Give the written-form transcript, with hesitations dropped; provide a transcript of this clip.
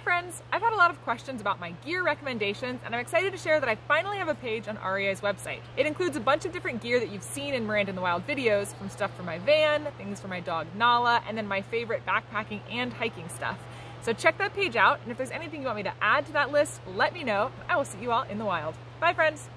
friends! I've had a lot of questions about my gear recommendations, and I'm excited to share that I finally have a page on REI's website. It includes a bunch of different gear that you've seen in Miranda in the Wild videos, from stuff for my van, things for my dog Nala, and then my favorite backpacking and hiking stuff. So check that page out, and if there's anything you want me to add to that list, let me know. I will see you all in the wild. Bye friends!